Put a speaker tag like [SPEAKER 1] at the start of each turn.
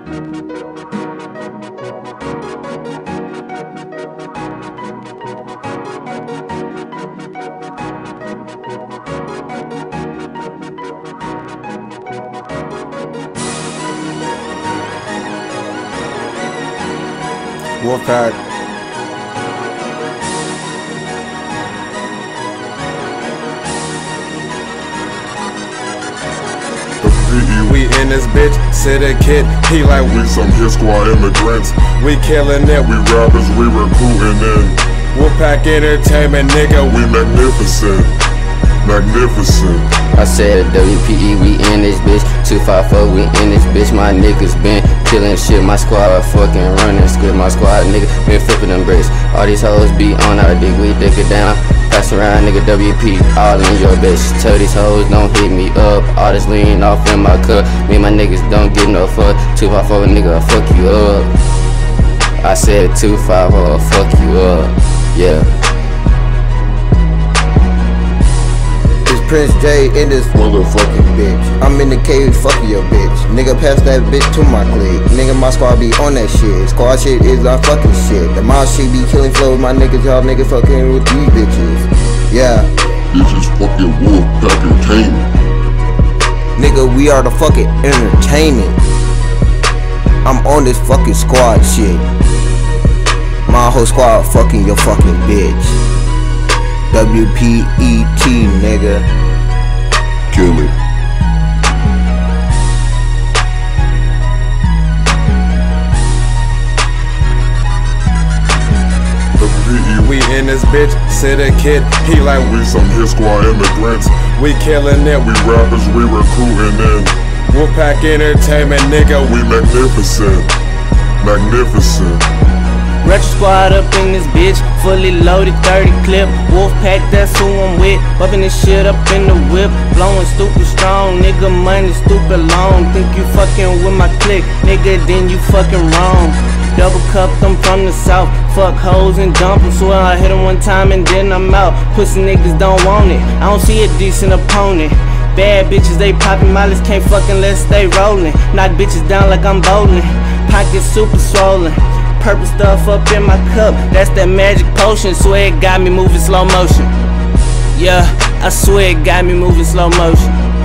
[SPEAKER 1] Wolfpack.
[SPEAKER 2] We in this bitch, sit a kid, he like we some hit squad immigrants. We killing it, we rappers, we recruiting in. Wolfpack Entertainment, nigga, we magnificent. Magnificent.
[SPEAKER 3] I said WPE, we in this bitch. 254, we in this bitch. My niggas been killing shit. My squad fucking running script. My squad nigga been flipping them bricks. All these hoes be on our dick, we dick it down. Pass around, nigga, WP, all in your bitch. Tell these hoes don't hit me up. All this lean off in my cup. Me and my niggas don't give no fuck. 254, nigga, fuck you up. I said 254, fuck you up. Yeah.
[SPEAKER 1] Prince J in this motherfucking bitch. I'm in the cave fucking your bitch. Nigga pass that bitch to my clique. Nigga my squad be on that shit. Squad shit is our fucking shit. The mob shit be killing flow with my niggas. Y'all niggas fucking with these bitches. Yeah.
[SPEAKER 2] This is fucking Wolfpack Entertainment.
[SPEAKER 1] Nigga, we are the fucking entertainment. I'm on this fucking squad shit. My whole squad fucking your fucking bitch. WPET, nigga.
[SPEAKER 2] Kill it. WPE, we in this bitch, sit a kid, he like we some hit squad immigrants. We killing it, we rappers, we recruiting in. Wolfpack Entertainment, nigga, we magnificent. Magnificent.
[SPEAKER 4] Retro Squad up in this bitch, fully loaded 30 clip. Wolfpack, that's who I'm with. Bumping this shit up in the whip, blowing stupid strong. Nigga, money stupid long. Think you fucking with my clique, nigga, then you fucking wrong. Double cup, I'm from the south. Fuck hoes and dump them. Swear I hit them one time and then I'm out. Pussy niggas don't want it. I don't see a decent opponent. Bad bitches, they poppin' mileage, can't fucking let's stay rollin'. Knock bitches down like I'm bowling. Pockets super swollen. Purple stuff up in my cup, that's that magic potion. Swear it got me moving slow motion. Yeah, I swear it got me moving slow motion.